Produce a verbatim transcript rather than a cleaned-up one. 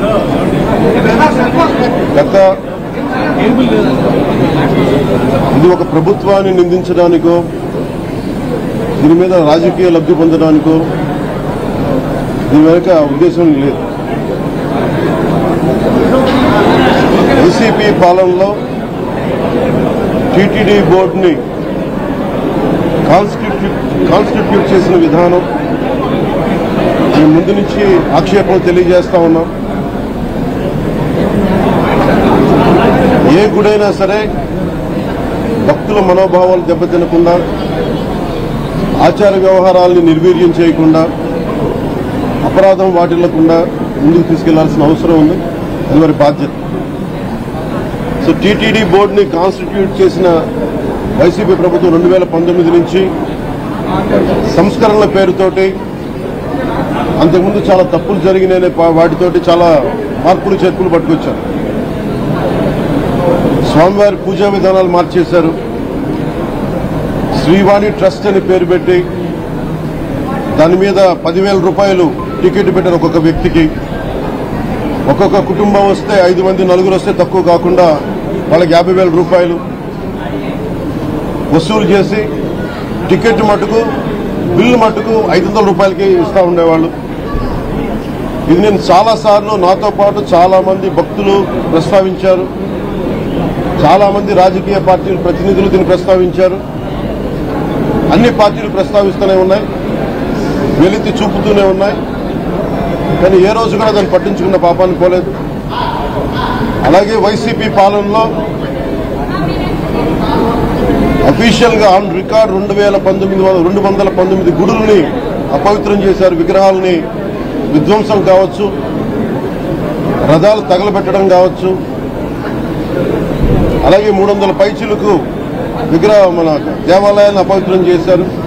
గత ఇది ఒక ప్రభుత్వాన్ని నిందించడానికో దీని మీద రాజకీయ లబ్ధి పొందడానికో దీని వెనుక ఉద్దేశం లేదు. వైసీపీ పాలనలో టీటీడీ బోర్డుని కాన్స్టిట్యూట్ కాన్స్టిట్యూట్ చేసిన విధానం మేము ముందు నుంచి ఆక్షేపణ తెలియజేస్తా ఉన్నాం. ఏ గుడైనా సరే భక్తుల మనోభావాలు దెబ్బతినకుండా, ఆచార వ్యవహారాలని నిర్వీర్యం చేయకుండా, అపరాధం వాటిల్లకుండా ముందుకు తీసుకెళ్లాల్సిన అవసరం ఉంది. అది వారి బాధ్యత. సో టీటీడీ బోర్డుని కాన్స్టిట్యూట్ చేసిన వైసీపీ ప్రభుత్వం రెండు వేల పంతొమ్మిది నుంచి సంస్కరణల పేరుతోటి, అంతకుముందు చాలా తప్పులు జరిగినాయనే వాటితోటి చాలా మార్పులు చేర్పులు పట్టుకొచ్చారు. స్వామివారి పూజా విధానాలు మార్చేశారు. శ్రీవాణి ట్రస్ట్ అని పేరు పెట్టి దాని మీద పదివేల రూపాయలు టికెట్ పెట్టారు ఒక్కొక్క వ్యక్తికి. ఒక్కొక్క కుటుంబం వస్తే ఐదు మంది నలుగురు వస్తే తక్కువ కాకుండా వాళ్ళకి యాభై వేల రూపాయలు వసూలు చేసి టికెట్ మటుకు బిల్లు మటుకు ఐదు వందల రూపాయలకి ఇస్తా ఉండేవాళ్ళు. ఇది నేను చాలాసార్లు నాతో పాటు చాలా మంది భక్తులు ప్రస్తావించారు. చాలా మంది రాజకీయ పార్టీల ప్రతినిధులు దీన్ని ప్రస్తావించారు. అన్ని పార్టీలు ప్రస్తావిస్తూనే ఉన్నాయి, వెలితి చూపుతూనే ఉన్నాయి. కానీ ఏ రోజు కూడా దాన్ని పట్టించుకున్న పాపాన్ని పోలేదు. అలాగే వైసీపీ పాలనలో అఫీషియల్ గా ఆన్ రికార్డ్ రెండు వేల పంతొమ్మిది రెండు వందల పంతొమ్మిది గుడుల్ని అపవిత్రం చేశారు. విగ్రహాలని విధ్వంసం కావచ్చు, రథాలు తగలబెట్టడం కావచ్చు, అలాగే మూడు వందల పైచిలకు విగ్రహ మన దేవాలయాన్ని అపవిత్రం చేశారు.